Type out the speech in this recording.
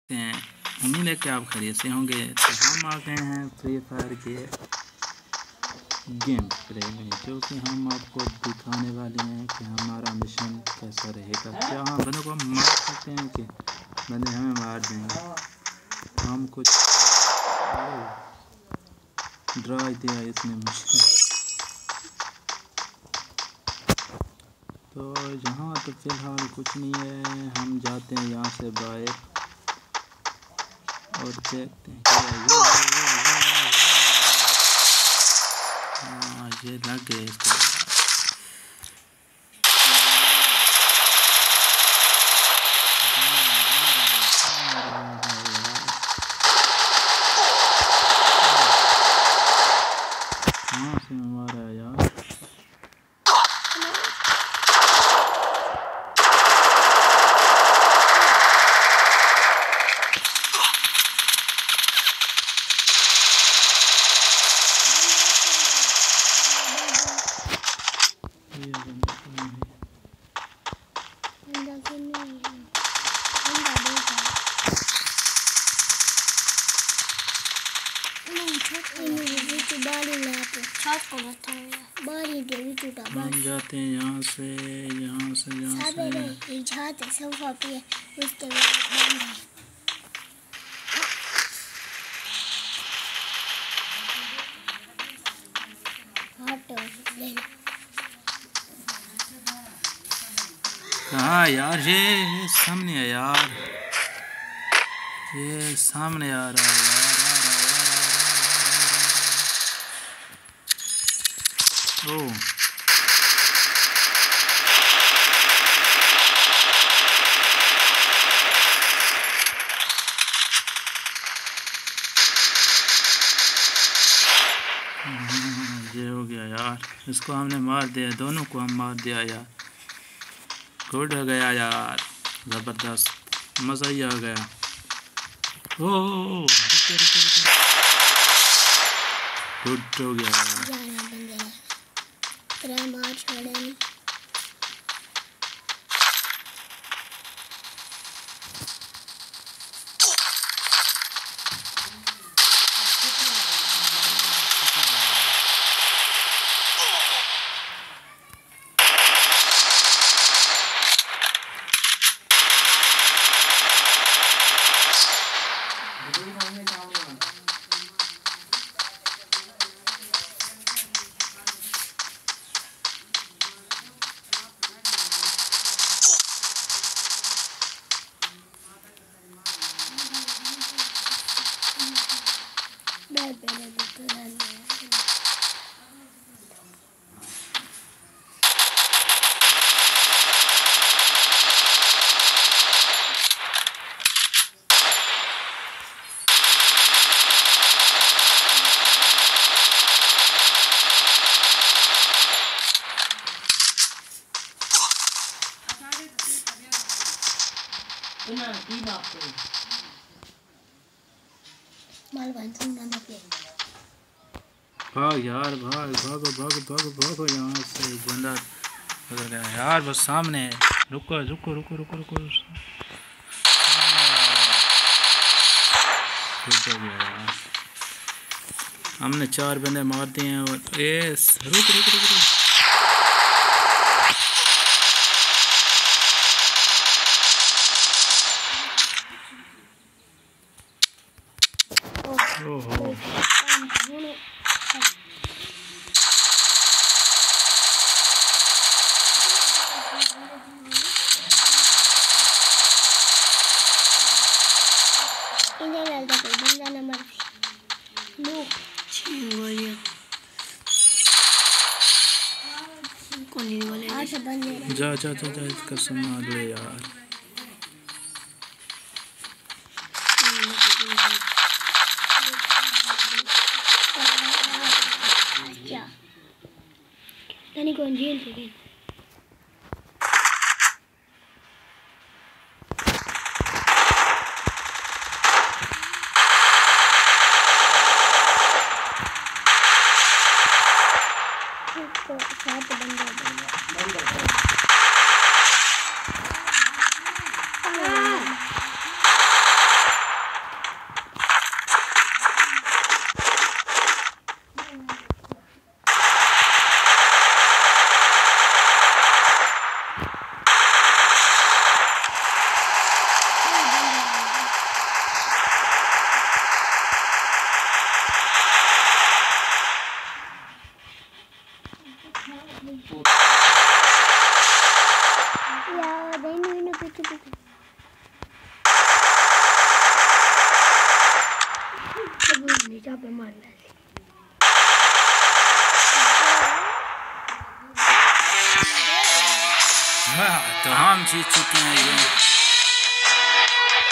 हैं। उम्मीद है कि आप खैरियत से होंगे। तो हम आ गए हैं फ्री फायर के गेम प्ले में, जो कि हम आपको दिखाने वाले हैं कि हमारा मिशन कैसा रहेगा। क्या हम बंदों को मार सकते हैं कि बंदे हमें मार देंगे। हम कुछ ड्रा दिया इसने मुझे। तो यहाँ तो फिलहाल कुछ नहीं है, हम जाते हैं यहाँ से बाहर और देखते हैं क्या ये लग गए इसको। कहाँ से हमारा यार हम जाते हैं यहाँ से कहाँ यार, ये सामने है यार, ये सामने आ रहा है यार, ओ ये हो गया यार, इसको हमने मार दिया, दोनों को हम मार दिया यार। गुड हो गया यार, ज़बरदस्त, मज़ा ही आ गया। ओ गुड हो गया यार। भाग यार, भागो यहाँ से, बंदा उधर गया यार, बस सामने है। रुको। हमने 4 बंदे मार दिए हैं और रुक। ओहो जा इसका संभाल ले यार। कौन जेल से यार देने पीछे पीछे नीचा पे मारना है। हाँ, तो हम जीत चुके हैं ये।